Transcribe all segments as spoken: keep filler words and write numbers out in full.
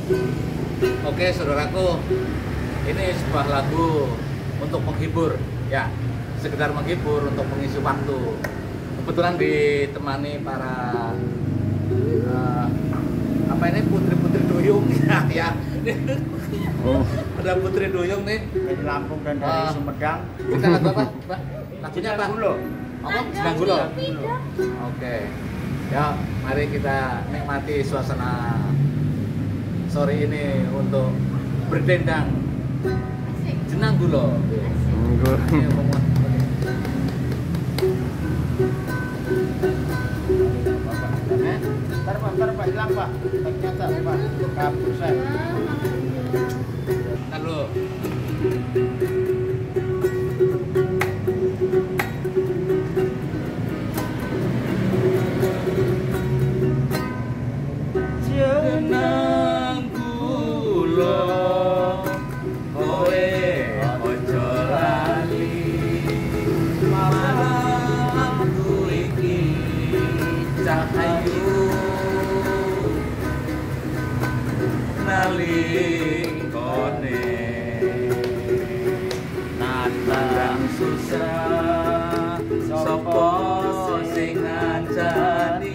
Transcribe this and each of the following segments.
Oke saudaraku, ini sebuah lagu untuk menghibur, ya, sekedar menghibur untuk mengisi waktu. Kebetulan ditemani para uh, apa ini putri-putri duyung ya. Oh. Ada putri duyung nih dari Lampung dan dari Uh, Sumedang. kita lagu apa? Pak? Lagunya apa? Gulo. Apa? Sedang gulo. Oke. Ya, mari kita nikmati suasana sore ini untuk berdendang jenang gulo. Ini ngomong. Eh? Ntar Pak, ntar Pak, hilang Pak. Ternyata Pak, kabur saya. Ntar dulu. Jenang gulo kowe ojo lali malamku iki cahayu nalingkone nandang susah sapa sing ngancani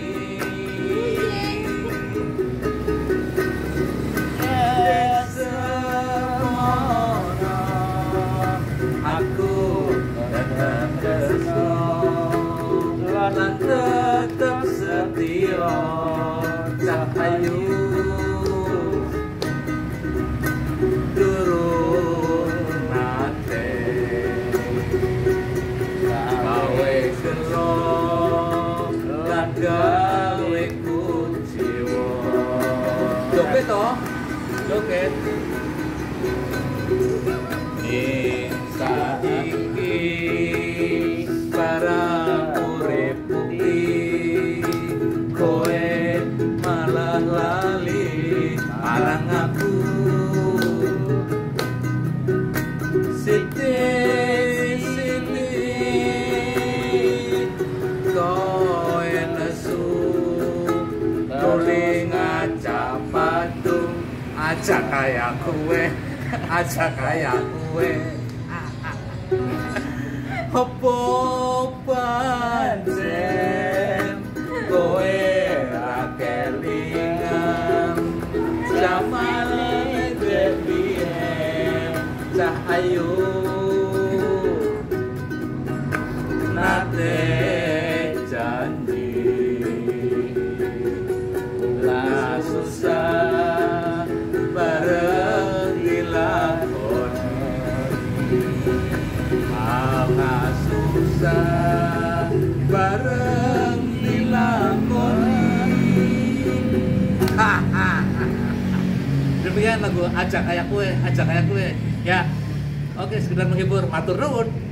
lan tetep setia cahayu durung nate gawe gelo lan gawe kuciwa joget to joget ing saiki barang urip iki kowe malah lali marang aku sithik sithik kowe nesu doling aja patung aja kaya kowe aja kaya kowe opo pancen kowe ra kelingan jamane dhewe cahayu nate janji la susah bareng dilakoni malah susah bareng dilakoni. Demikian lagu Ajak Kayak Kue, Ajak Kayak Kue. Ya, oke, sekedar menghibur. Matur nuwun.